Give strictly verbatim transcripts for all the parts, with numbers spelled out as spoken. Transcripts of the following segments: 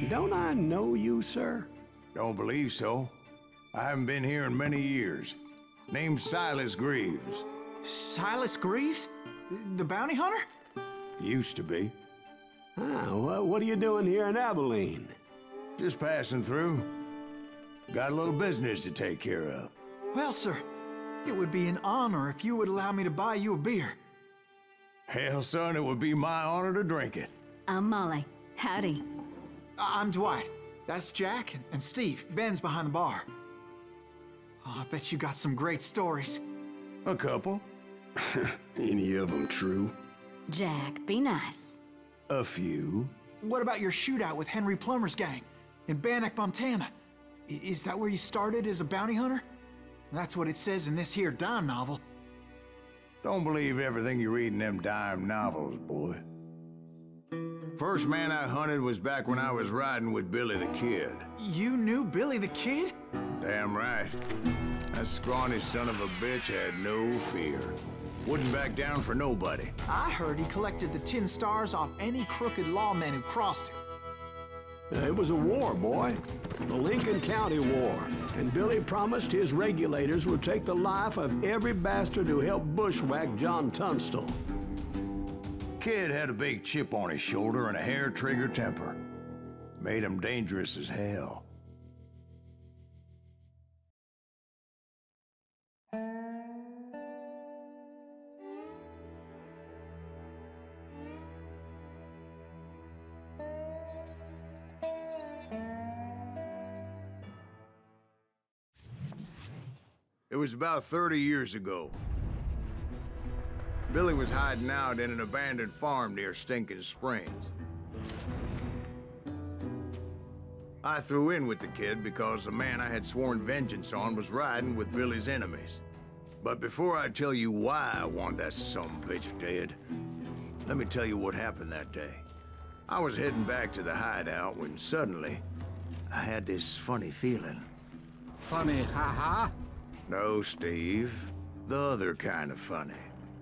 don't I know you, sir? Don't believe so. I haven't been here in many years. Name's Silas Greaves. Silas Greaves? The bounty hunter? Used to be. Ah, well, what are you doing here in Abilene? Just passing through. Got a little business to take care of. Well, sir, it would be an honor if you would allow me to buy you a beer. Hell, son, it would be my honor to drink it. I'm Molly. Howdy. I I'm Dwight. That's Jack and, and Steve. Ben's behind the bar. Oh, I bet you got some great stories. A couple. Any of them true? Jack, be nice. A few. What about your shootout with Henry Plummer's gang in Bannock, Montana? I is that where you started as a bounty hunter? That's what it says in this here dime novel. Don't believe everything you read in them dime novels, boy. First man I hunted was back when I was riding with Billy the Kid. You knew Billy the Kid? Damn right. That scrawny son of a bitch had no fear. Wouldn't back down for nobody. I heard he collected the tin stars off any crooked lawmen who crossed him. Uh, It was a war, boy. The Lincoln County War. And Billy promised his regulators would take the life of every bastard who helped bushwhack John Tunstall. Kid had a big chip on his shoulder and a hair-trigger temper. Made him dangerous as hell. It was about thirty years ago. Billy was hiding out in an abandoned farm near Stinking Springs. I threw in with the kid because the man I had sworn vengeance on was riding with Billy's enemies. But before I tell you why I want that sumbitch dead, let me tell you what happened that day. I was heading back to the hideout when suddenly I had this funny feeling. Funny, ha-ha? No, Steve. The other kind of funny.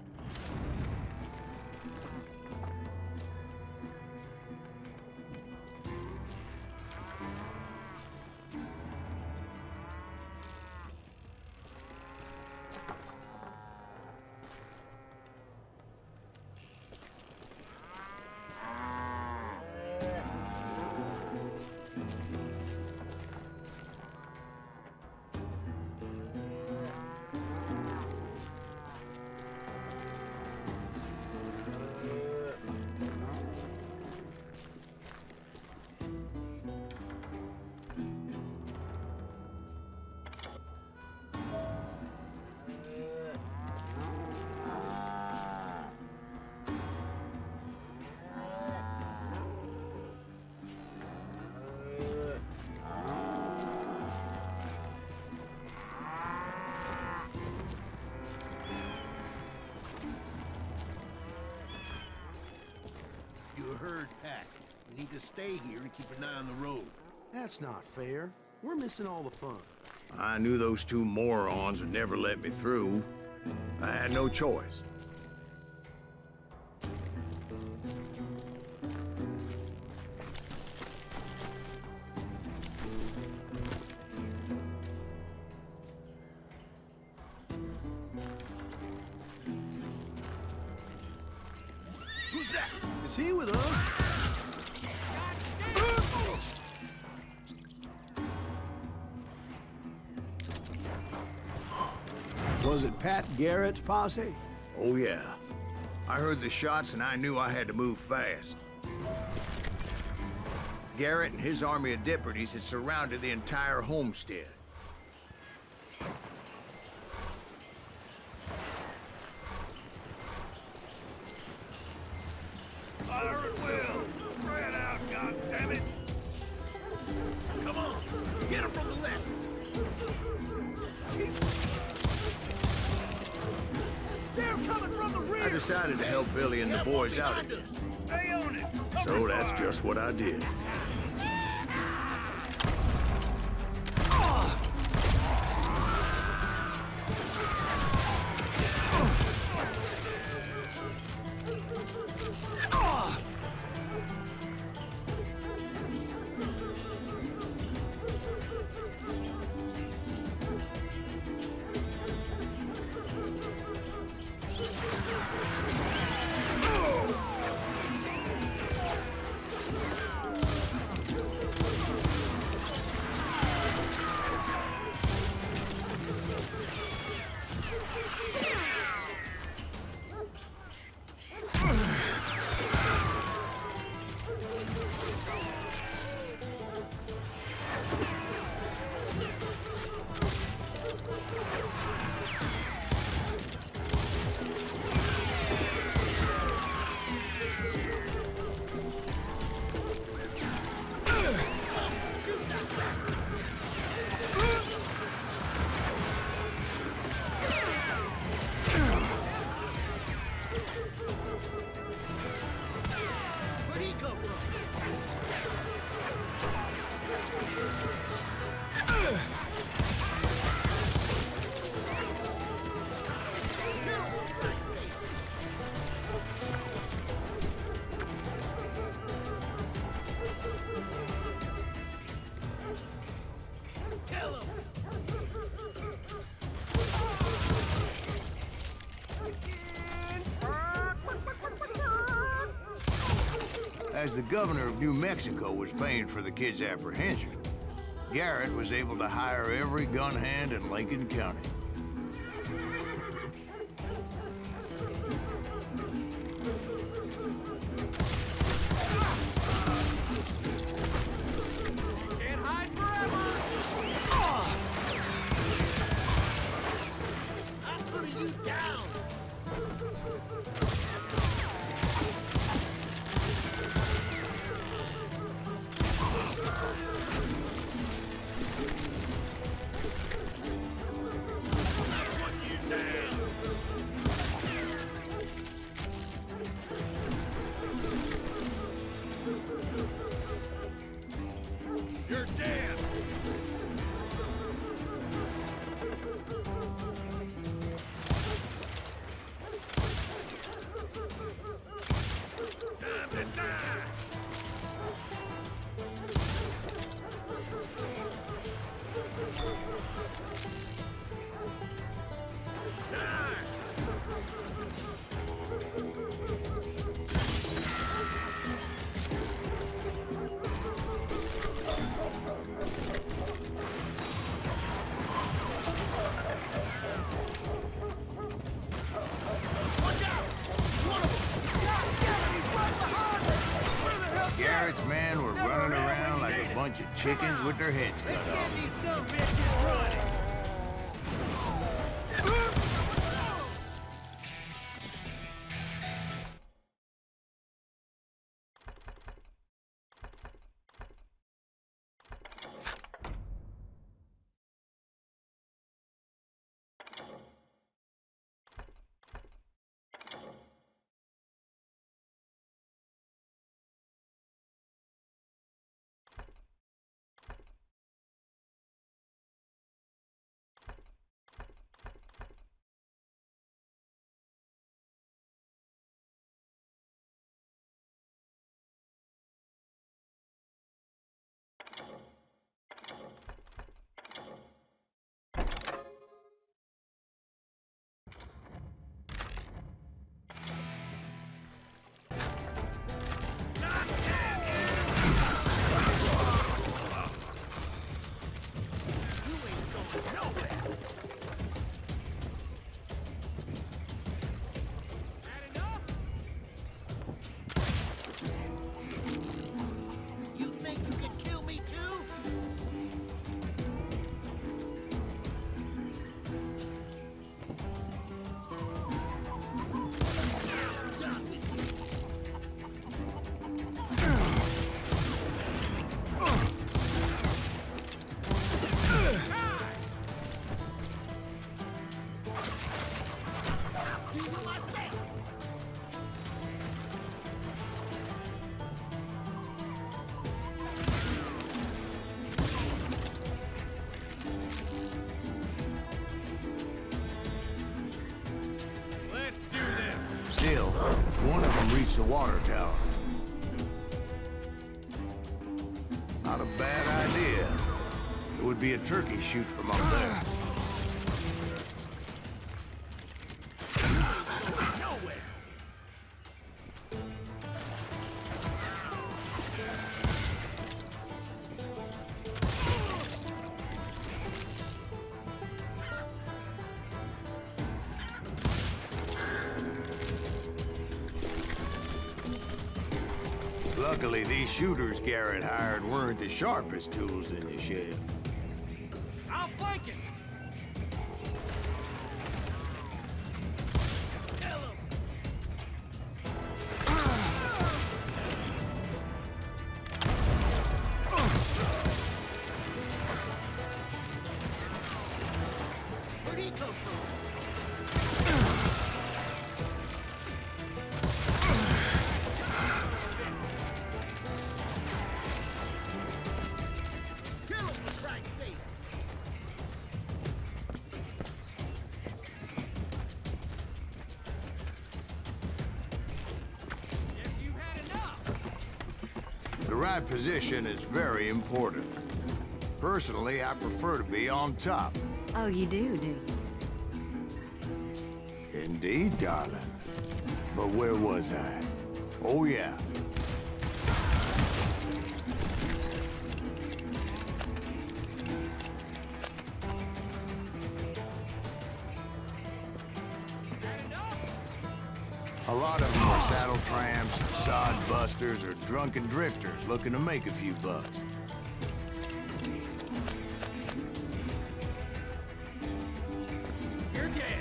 Herd pack. We need to stay here and keep an eye on the road. That's not fair. We're missing all the fun. I knew those two morons would never let me through. I had no choice. Who's that? Is he with us? Was it Pat Garrett's posse? Oh, yeah. I heard the shots and I knew I had to move fast. Garrett and his army of deputies had surrounded the entire homestead. Fire at will! Spread out, goddammit! Come on! Get him from the left! They're coming from the rear! I decided to help Billy and the boys out again. Stay on it! So that's just what I did. As the governor of New Mexico was paying for the kid's apprehension, Garrett was able to hire every gun hand in Lincoln County. Can't hide forever! I'm putting you down! You're dead! Time to die! Die! Garrett's men were running around like a bunch of chickens with their heads cut Let's off. send these some bitches running! You think you can kill me too? Let's do this! Still, one of them reached the water tower. Not a bad idea. It would be a turkey shoot from up there. Nowhere! Luckily, these shooters Garrett hired weren't the sharpest tools in the shed. I'll flank it! Kill him! Where'd he come from? Kill him, for Christ's sake! Guess you've had enough! The right position is very important. Personally, I prefer to be on top. Oh, you do, do you? Indeed, darling. But where was I? Oh, yeah. A lot of them are saddle tramps, sod busters, or drunken drifters looking to make a few bucks. You're dead.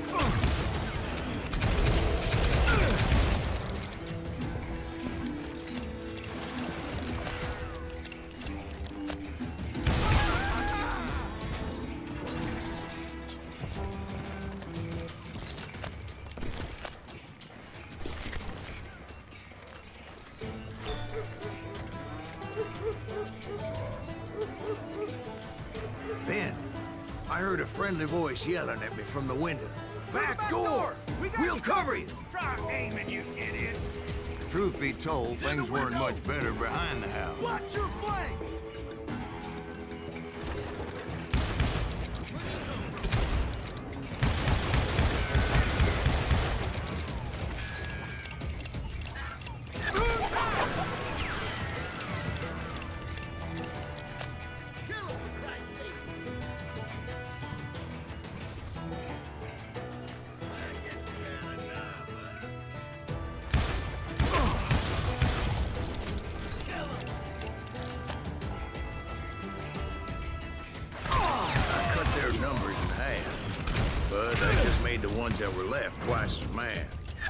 Then, I heard a friendly voice yelling at me from the window. Back, back door! door! We got We'll you cover you! Try aiming, you idiots. Truth be told, Through the things weren't window! much better behind the house. Watch your flank! Numbers in half, but they just made the ones that were left twice as mad.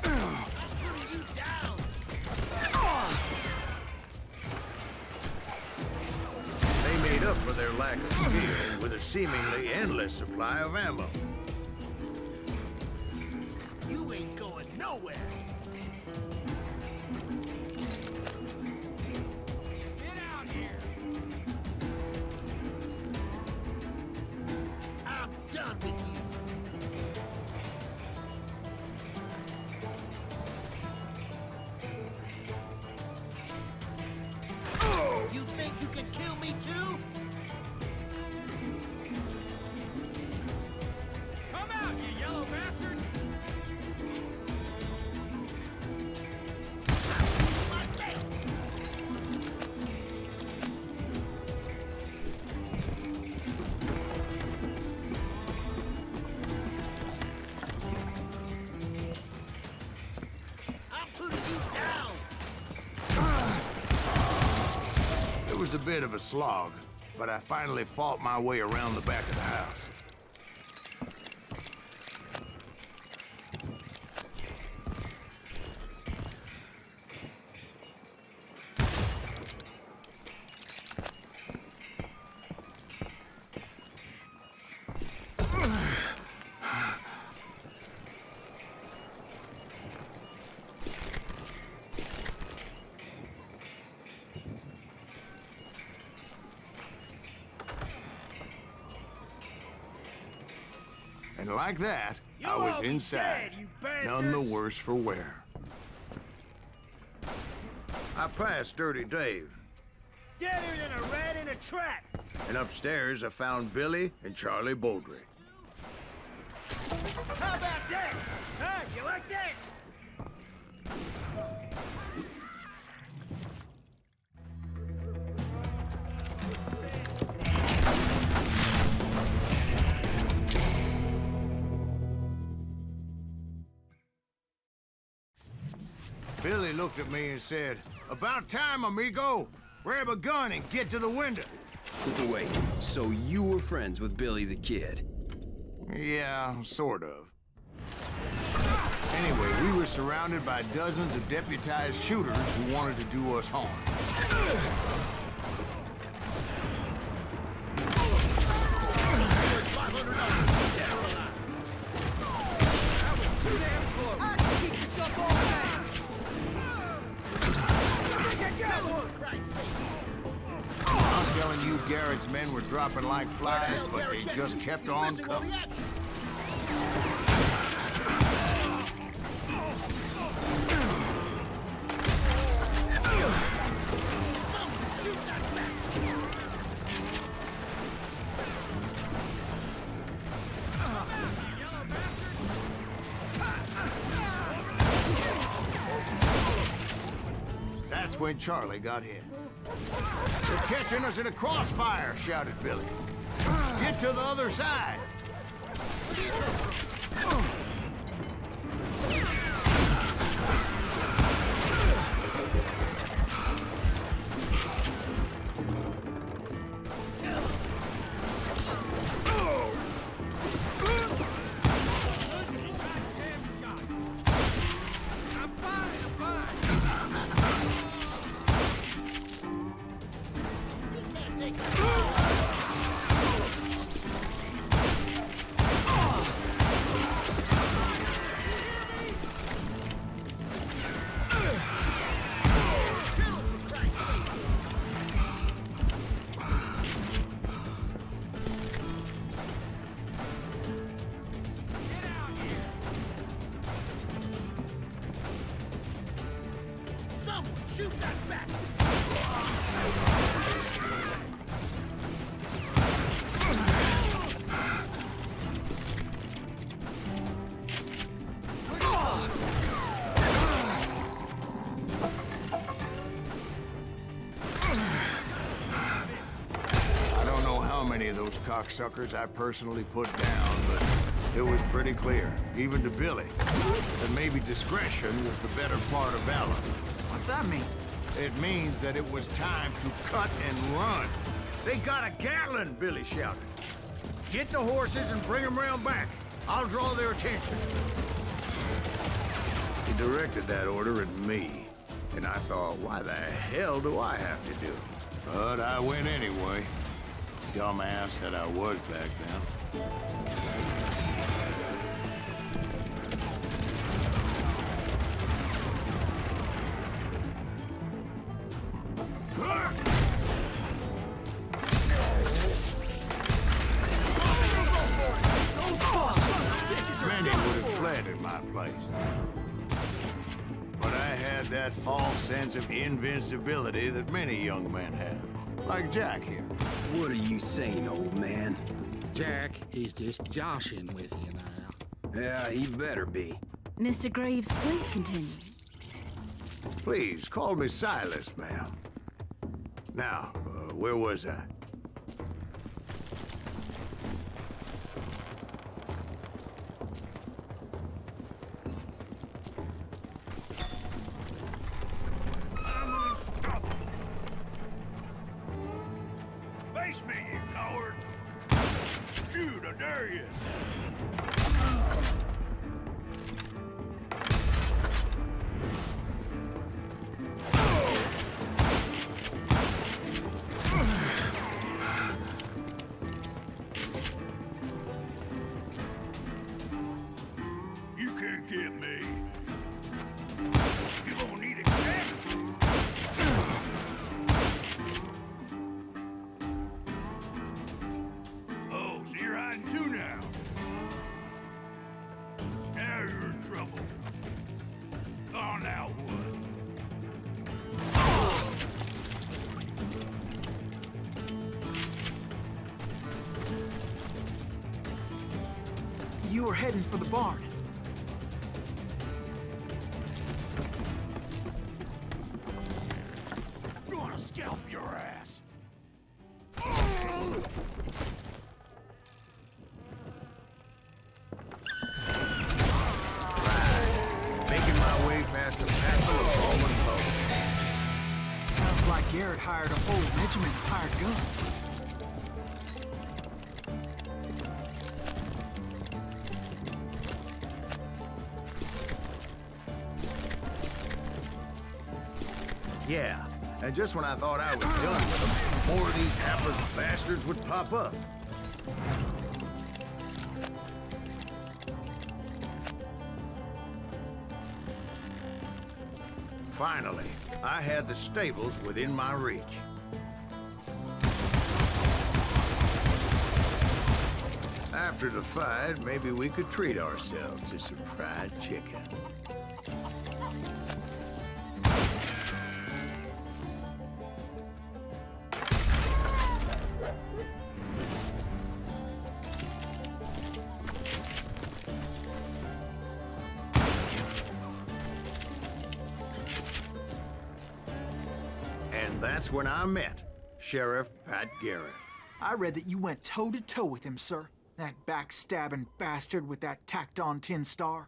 They made up for their lack of skill with a seemingly endless supply of ammo. You ain't going nowhere. Get out here. I'm done with you. You think you can kill me too? Come out, you yellow bastard! I'm putting you down! It was a bit of a slog, but I finally fought my way around the back of the house. And like that, I You'll was all be inside, dead, you none the bastards! worse for wear. I passed Dirty Dave, Deader than a rat in a trap! and upstairs I found Billy and Charlie Baldry. How about that? Huh? You like that? Billy looked at me and said, "About time, amigo! Grab a gun and get to the window." Wait, so you were friends with Billy the Kid? Yeah, sort of. Anyway, we were surrounded by dozens of deputized shooters who wanted to do us harm. I'm telling you, Garrett's men were dropping like flies, but they just kept on coming. That's when Charlie got hit. "They're catching us in a crossfire," shouted Billy. "Get to the other side." Of those cocksuckers I personally put down, but it was pretty clear, even to Billy, that maybe discretion was the better part of valor. What's that mean? It means that it was time to cut and run. They got a Gatlin, Billy shouted. Get the horses and bring them round back. I'll draw their attention. He directed that order at me, and I thought, why the hell do I have to do it? But I went anyway. Dumbass that I was back then. Many would have fled in my place. But I had that false sense of invincibility that many young men have. Like Jack here. What are you saying, old man? Jack, he's just joshing with you now. Yeah, he better be. Mister Greaves, please continue. Please, call me Silas, ma'am. Now, uh, where was I? I'm unstoppable. Face me, you coward! Shoot, I dare you! You can't get me. You gonna need a cat? Oh, so you're hiding too now. Now you're in trouble. Oh, now what? You were heading for the barn. Gonna scalp your ass. Making my way past the castle of Roman Poe. Sounds like Garrett hired a whole regiment of hired guns. Yeah, and just when I thought I was done with them, more of these hapless bastards would pop up. Finally, I had the stables within my reach. After the fight, maybe we could treat ourselves to some fried chicken. And that's when I met Sheriff Pat Garrett. I read that you went toe-to-toe with him, sir. That backstabbing bastard with that tacked-on tin star.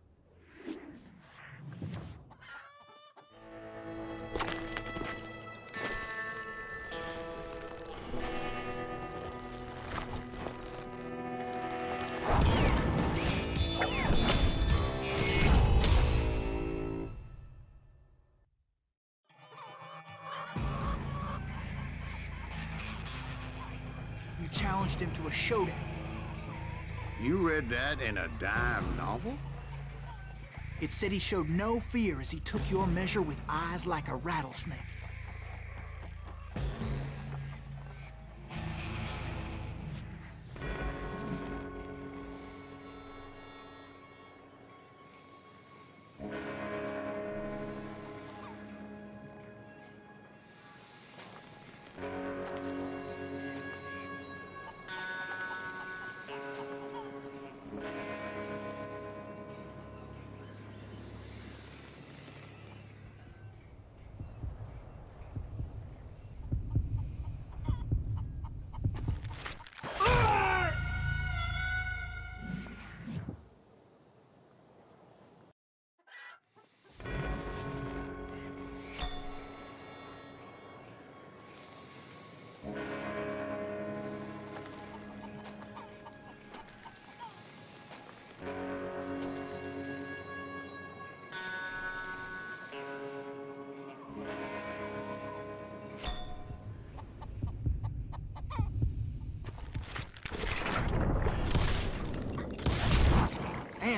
You challenged him to a showdown. You read that in a dime novel? It said he showed no fear as he took your measure with eyes like a rattlesnake.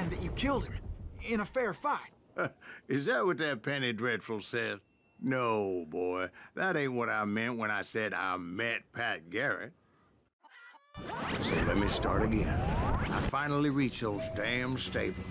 understand that you killed him in a fair fight. Is that what that Penny Dreadful said? No, boy. That ain't what I meant when I said I met Pat Garrett. So let me start again. I finally reached those damn stables.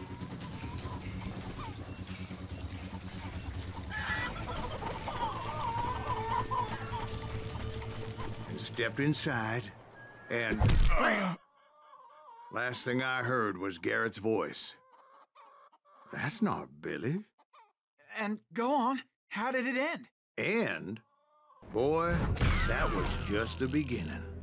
And stepped inside, and... Uh, last thing I heard was Garrett's voice. That's not Billy. And go on. How did it end? And, boy, that was just the beginning.